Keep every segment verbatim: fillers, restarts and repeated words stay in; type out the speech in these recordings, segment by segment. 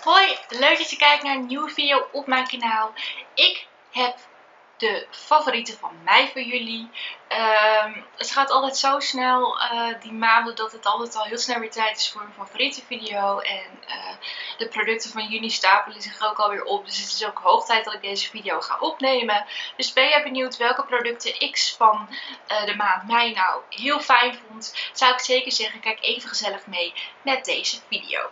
Hoi, leuk dat je kijkt naar een nieuwe video op mijn kanaal. Ik heb de favorieten van mij voor jullie. Um, het gaat altijd zo snel, uh, die maanden, dat het altijd al heel snel weer tijd is voor een favoriete video. En uh, de producten van juni stapelen zich ook alweer op. Dus het is ook hoog tijd dat ik deze video ga opnemen. Dus ben je benieuwd welke producten X van uh, de maand mei nou heel fijn vond? Zou ik zeker zeggen, kijk even gezellig mee met deze video.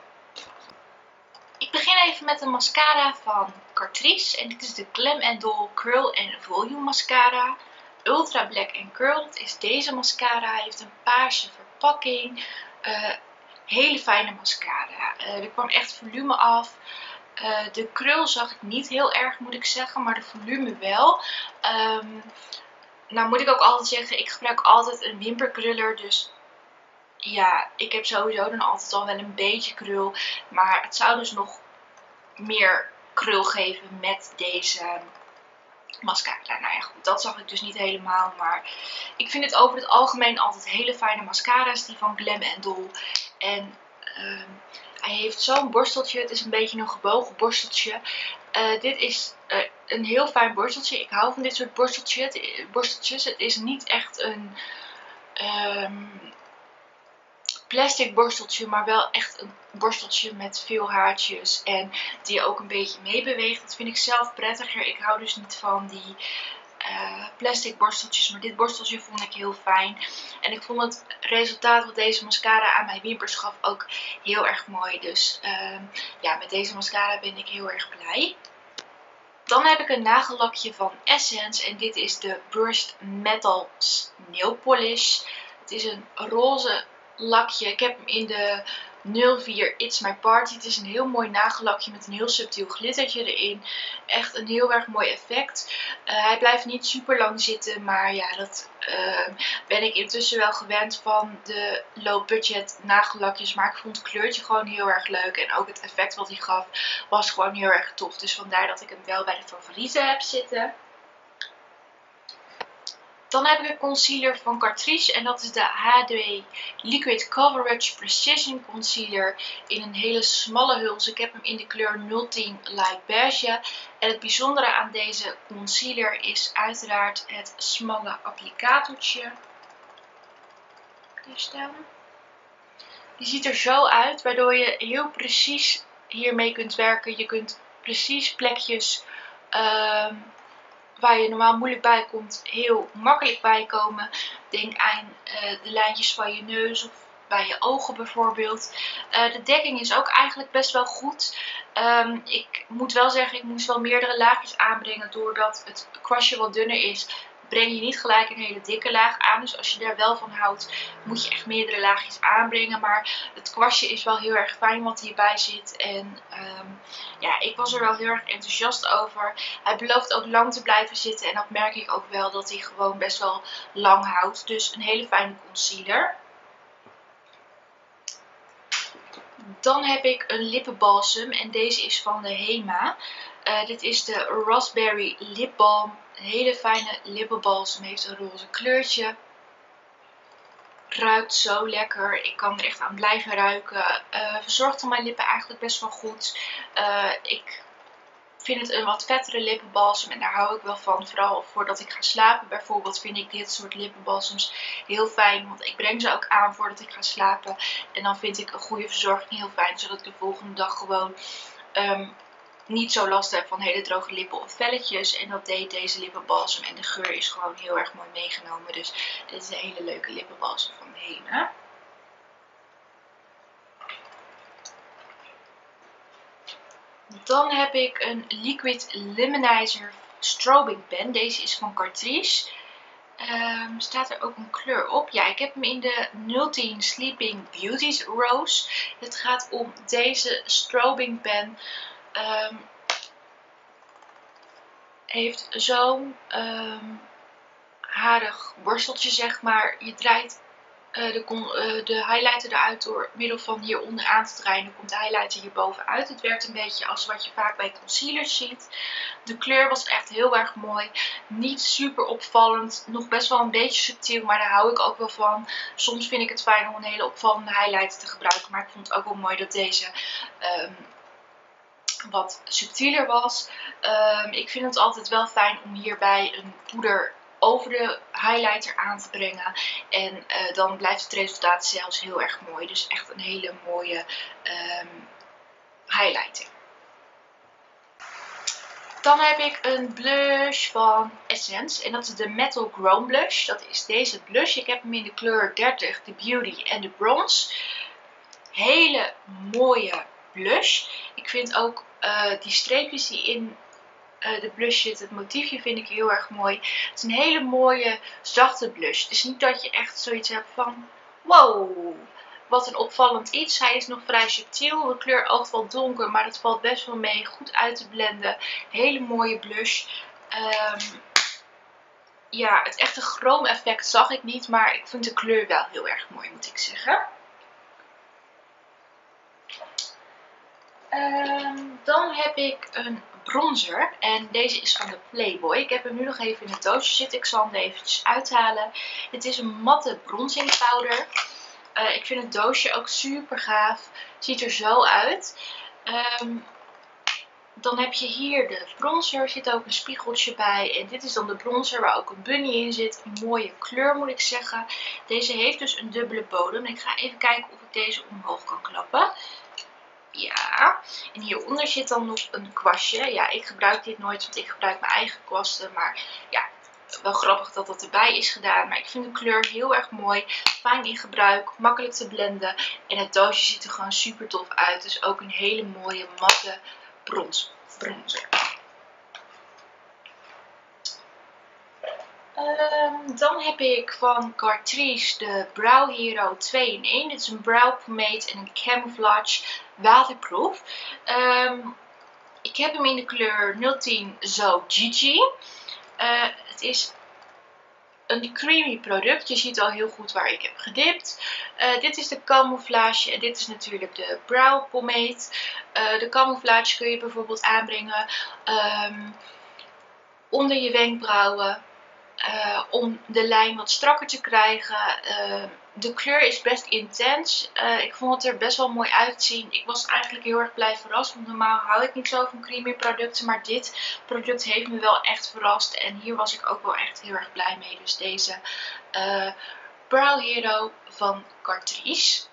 Ik begin even met de mascara van Catrice. En dit is de Glam Doll Curl and Volume Mascara. Ultra Black and Curled is deze mascara. Hij heeft een paarse verpakking. Uh, hele fijne mascara. Uh, er kwam echt volume af. Uh, de krul zag ik niet heel erg, moet ik zeggen. Maar de volume wel. Um, nou moet ik ook altijd zeggen, ik gebruik altijd een wimperkruller. Dus ja, ik heb sowieso dan altijd al wel een beetje krul. Maar het zou dus nog meer krul geven met deze mascara. Nou ja, goed, dat zag ik dus niet helemaal. Maar ik vind het over het algemeen altijd hele fijne mascara's, die van Glam Doll. En uh, hij heeft zo'n borsteltje. Het is een beetje een gebogen borsteltje. Uh, dit is uh, een heel fijn borsteltje. Ik hou van dit soort borsteltjes. borsteltjes. Het is niet echt een Um, plastic borsteltje, maar wel echt een borsteltje met veel haartjes en die ook een beetje meebeweegt. Dat vind ik zelf prettiger. Ik hou dus niet van die uh, plastic borsteltjes, maar dit borsteltje vond ik heel fijn. En ik vond het resultaat wat deze mascara aan mijn wimpers gaf ook heel erg mooi. Dus uh, ja, met deze mascara ben ik heel erg blij. Dan heb ik een nagellakje van Essence en dit is de Brushed Metal Nail Polish. Het is een roze lakje. Ik heb hem in de nul vier It's My Party. Het is een heel mooi nagellakje met een heel subtiel glittertje erin. Echt een heel erg mooi effect. Uh, hij blijft niet super lang zitten, maar ja, dat uh, ben ik intussen wel gewend van de low budget nagellakjes. Maar ik vond het kleurtje gewoon heel erg leuk en ook het effect wat hij gaf was gewoon heel erg tof. Dus vandaar dat ik hem wel bij de favorieten heb zitten. Dan heb ik een concealer van Catrice en dat is de H D Liquid Coverage Precision Concealer in een hele smalle huls. Ik heb hem in de kleur nul tien Light Beige. En het bijzondere aan deze concealer is uiteraard het smalle applicatortje. Hier staan. Die ziet er zo uit, waardoor je heel precies hiermee kunt werken. Je kunt precies plekjes Uh, waar je normaal moeilijk bij komt, heel makkelijk bij komen. Denk aan uh, de lijntjes van je neus of bij je ogen bijvoorbeeld. Uh, de dekking is ook eigenlijk best wel goed. Um, ik moet wel zeggen, ik moest wel meerdere laagjes aanbrengen doordat het kwastje wat dunner is. Breng je niet gelijk een hele dikke laag aan. Dus als je daar wel van houdt, moet je echt meerdere laagjes aanbrengen. Maar het kwastje is wel heel erg fijn wat hierbij zit. En um, ja, ik was er wel heel erg enthousiast over. Hij belooft ook lang te blijven zitten. En dat merk ik ook wel, dat hij gewoon best wel lang houdt. Dus een hele fijne concealer. Dan heb ik een lippenbalsem. En deze is van de Hema. Uh, dit is de Raspberry Lip Balm. Een hele fijne lippenbalsem. Heeft een roze kleurtje. Ruikt zo lekker. Ik kan er echt aan blijven ruiken. Uh, verzorgt mijn lippen eigenlijk best wel goed. Uh, ik vind het een wat vettere lippenbalsem. En daar hou ik wel van. Vooral voordat ik ga slapen bijvoorbeeld vind ik dit soort lippenbalsems heel fijn. Want ik breng ze ook aan voordat ik ga slapen. En dan vind ik een goede verzorging heel fijn. Zodat ik de volgende dag gewoon Um, niet zo last heb van hele droge lippen of velletjes. En dat deed deze lippenbalsem. En de geur is gewoon heel erg mooi meegenomen. Dus dit is een hele leuke lippenbalsem van de Hema. Dan heb ik een Liquid Luminizer Strobing Pen. Deze is van Catrice. Um, staat er ook een kleur op? Ja, ik heb hem in de nul tien Sleeping Beauties Rose. Het gaat om deze strobing pen. Um, heeft zo'n um, harig borsteltje, zeg maar. Je draait uh, de, uh, de highlighter eruit door middel van hieronder aan te draaien. Dan komt de highlighter hierboven uit. Het werkt een beetje als wat je vaak bij concealers ziet. De kleur was echt heel erg mooi. Niet super opvallend. Nog best wel een beetje subtiel, maar daar hou ik ook wel van. Soms vind ik het fijn om een hele opvallende highlighter te gebruiken. Maar ik vond het ook wel mooi dat deze Um, wat subtieler was. Um, ik vind het altijd wel fijn om hierbij een poeder over de highlighter aan te brengen. En uh, dan blijft het resultaat zelfs heel erg mooi. Dus echt een hele mooie um, highlighting. Dan heb ik een blush van Essence. En dat is de Metal Chrome Blush. Dat is deze blush. Ik heb hem in de kleur dertig, de Beauty en de Bronze. Hele mooie blush. Ik vind ook uh, die streepjes die in uh, de blush zitten, het motiefje vind ik heel erg mooi. Het is een hele mooie zachte blush. Het is niet dat je echt zoiets hebt van wow, wat een opvallend iets. Hij is nog vrij subtiel. De kleur oogt wel donker, maar het valt best wel mee. Goed uit te blenden. Hele mooie blush. Um, ja, het echte chrome effect zag ik niet, maar ik vind de kleur wel heel erg mooi, moet ik zeggen. Um, dan heb ik een bronzer en deze is van de Playboy. Ik heb hem nu nog even in het doosje zitten. Ik zal hem er eventjes uithalen. Het is een matte bronzing powder. Uh, ik vind het doosje ook super gaaf. Het ziet er zo uit. Um, dan heb je hier de bronzer. Er zit ook een spiegeltje bij. En dit is dan de bronzer waar ook een bunny in zit. Een mooie kleur moet ik zeggen. Deze heeft dus een dubbele bodem. Ik ga even kijken of ik deze omhoog kan klappen. Ja, en hieronder zit dan nog een kwastje. Ja, ik gebruik dit nooit, want ik gebruik mijn eigen kwasten. Maar ja, wel grappig dat dat erbij is gedaan. Maar ik vind de kleur heel erg mooi. Fijn in gebruik, makkelijk te blenden. En het doosje ziet er gewoon super tof uit. Dus ook een hele mooie matte brons, bronzer. Um, dan heb ik van Catrice de Brow Hero twee in één. Dit is een brow pomade en een camouflage waterproof. Um, ik heb hem in de kleur nul tien Zo Gigi. Uh, het is een creamy product. Je ziet al heel goed waar ik heb gedipt. Uh, dit is de camouflage en dit is natuurlijk de brow pomade. Uh, de camouflage kun je bijvoorbeeld aanbrengen um, onder je wenkbrauwen. Uh, om de lijn wat strakker te krijgen. Uh, de kleur is best intens. Uh, ik vond het er best wel mooi uitzien. Ik was eigenlijk heel erg blij verrast. Want normaal hou ik niet zo van creamy producten. Maar dit product heeft me wel echt verrast. En hier was ik ook wel echt heel erg blij mee. Dus deze uh, Brow Hero van Catrice.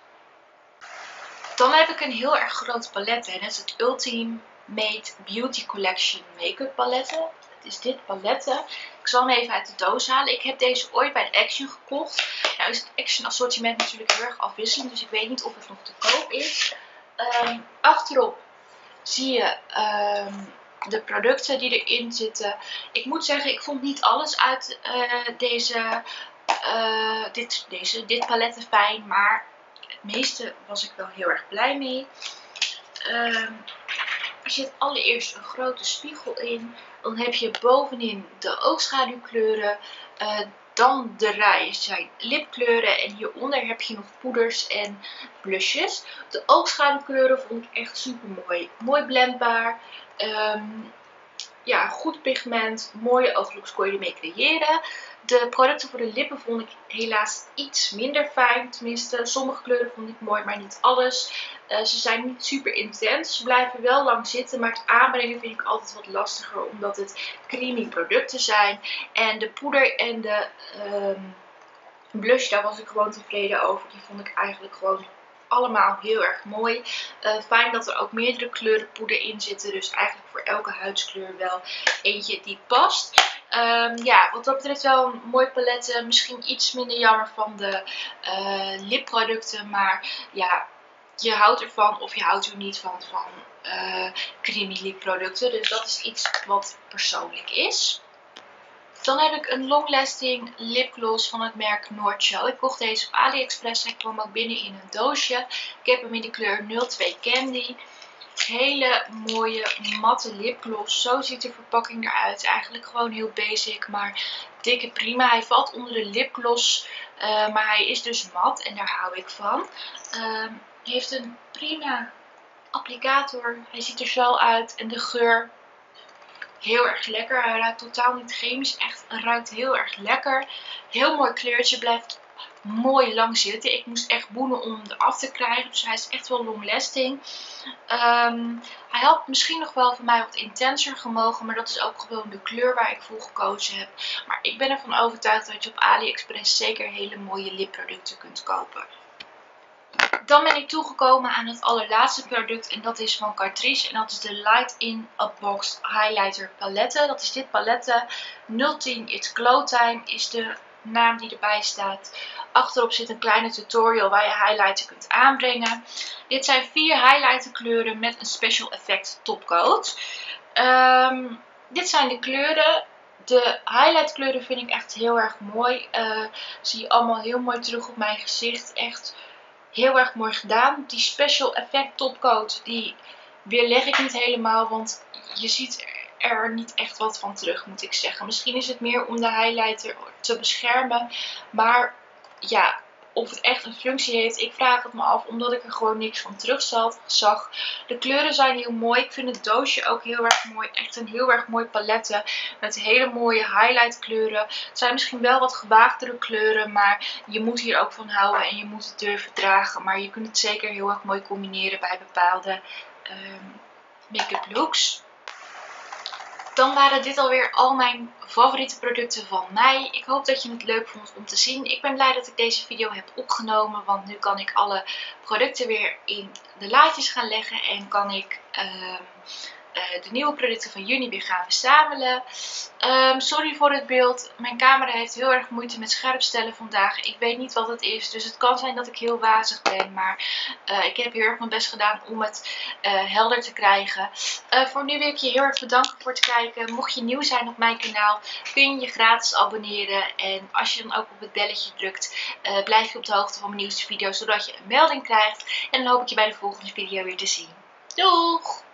Dan heb ik een heel erg groot palet. En dat is het Ultimate Beauty Collection Make-up paletten. Het is dit paletten. Ik zal hem even uit de doos halen. Ik heb deze ooit bij de Action gekocht. Nou is het Action assortiment natuurlijk heel erg afwisselend. Dus ik weet niet of het nog te koop is. Um, achterop zie je um, de producten die erin zitten. Ik moet zeggen, ik vond niet alles uit uh, deze, uh, dit, deze, dit paletten fijn. Maar het meeste was ik wel heel erg blij mee. Um, er zit allereerst een grote spiegel in. Dan heb je bovenin de oogschaduwkleuren. Uh, dan de rij zijn lipkleuren. En hieronder heb je nog poeders en blushes. De oogschaduwkleuren vond ik echt super mooi. Mooi blendbaar. Um, ja, goed pigment. Mooie ooglooks kon je ermee creëren. De producten voor de lippen vond ik helaas iets minder fijn. Tenminste, sommige kleuren vond ik mooi, maar niet alles. Uh, ze zijn niet super intens. Ze blijven wel lang zitten, maar het aanbrengen vind ik altijd wat lastiger. Omdat het creamy producten zijn. En de poeder en de um, blush, daar was ik gewoon tevreden over. Die vond ik eigenlijk gewoon allemaal heel erg mooi. Uh, fijn dat er ook meerdere kleuren poeder in zitten. Dus eigenlijk voor elke huidskleur wel eentje die past. Um, ja, wat dat betreft wel een mooi palet. Misschien iets minder jammer van de uh, lipproducten. Maar ja, je houdt ervan of je houdt er niet van, van uh, creamy lipproducten. Dus dat is iets wat persoonlijk is. Dan heb ik een long lasting lipgloss van het merk Nordshow. Ik kocht deze op AliExpress. Hij kwam ook binnen in een doosje. Ik heb hem in de kleur nul twee Candy. Hele mooie matte lipgloss. Zo ziet de verpakking eruit. Eigenlijk gewoon heel basic, maar dikke prima. Hij valt onder de lipgloss, uh, maar hij is dus mat en daar hou ik van. Uh, hij heeft een prima applicator. Hij ziet er zo uit en de geur heel erg lekker. Hij ruikt totaal niet chemisch. Echt, hij ruikt heel erg lekker. Heel mooi kleurtje. Blijft mooi lang zitten. Ik moest echt boenen om hem eraf te krijgen. Dus hij is echt wel long lasting. Um, hij had misschien nog wel voor mij wat intenser gemogen. Maar dat is ook gewoon de kleur waar ik voor gekozen heb. Maar ik ben ervan overtuigd dat je op AliExpress zeker hele mooie lipproducten kunt kopen. Dan ben ik toegekomen aan het allerlaatste product en dat is van Catrice. En dat is de Light in a Box Highlighter Palette. Dat is dit palette. nul tien It's Glow Time is de naam die erbij staat. Achterop zit een kleine tutorial waar je highlighter kunt aanbrengen. Dit zijn vier highlighter kleuren met een Special Effect topcoat. Um, dit zijn de kleuren. De highlight kleuren vind ik echt heel erg mooi. Uh, zie je allemaal heel mooi terug op mijn gezicht. Echt heel erg mooi gedaan. Die Special Effect topcoat, die weerleg ik niet helemaal, want je ziet er niet echt wat van terug, moet ik zeggen. Misschien is het meer om de highlighter te beschermen, maar ja, of het echt een functie heeft, ik vraag het me af, omdat ik er gewoon niks van terug zag. De kleuren zijn heel mooi. Ik vind het doosje ook heel erg mooi. Echt een heel erg mooi palette met hele mooie highlight kleuren. Het zijn misschien wel wat gewaagdere kleuren, maar je moet hier ook van houden en je moet het durven dragen. Maar je kunt het zeker heel erg mooi combineren bij bepaalde um, make-up looks. Dan waren dit alweer al mijn favoriete producten van mij. Ik hoop dat je het leuk vond om te zien. Ik ben blij dat ik deze video heb opgenomen. Want nu kan ik alle producten weer in de laadjes gaan leggen. En kan ik uh, uh, de nieuwe producten van juni weer gaan verzamelen. Um, sorry voor het beeld. Mijn camera heeft heel erg moeite met scherpstellen vandaag. Ik weet niet wat het is. Dus het kan zijn dat ik heel wazig ben. Maar uh, ik heb heel erg mijn best gedaan om het uh, helder te krijgen. Uh, voor nu wil ik je heel erg bedanken voor het kijken. Mocht je nieuw zijn op mijn kanaal, kun je je gratis abonneren. En als je dan ook op het belletje drukt, uh, blijf je op de hoogte van mijn nieuwste video's, zodat je een melding krijgt. En dan hoop ik je bij de volgende video weer te zien. Doeg!